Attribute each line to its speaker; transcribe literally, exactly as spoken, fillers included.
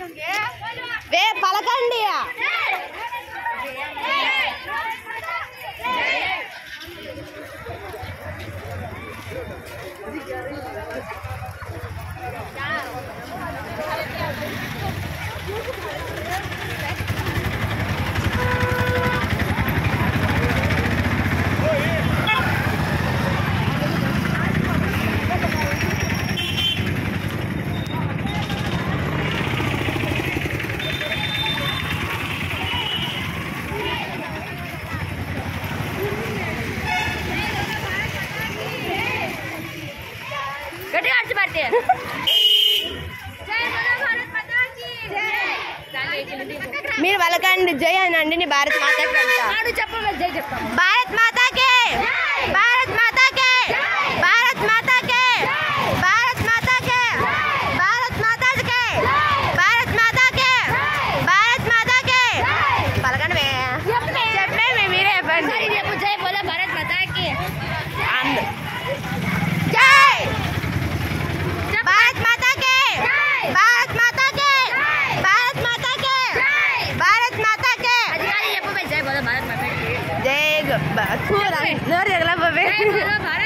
Speaker 1: వే పలకండి. మీరు పలకండి జై అనండి. నీ భారత్ మాతాకి భారత్ మాతాకే భారత్ మాతాకే భారత్ మాతాకే భారత్ మాతాకే భారత్ మాతాకే భారత్ మాతాకే భారత్ మాతాకే పలకండి. చెప్పండి మీరే చెప్పండి. చెప్పు జై బోలో భారత్ మాతాకి జై భారత్ మాతాకే భారత్ మాతాకే భారత్ మాతాకే భారత్ మాతాకే జై నోరు ఎగల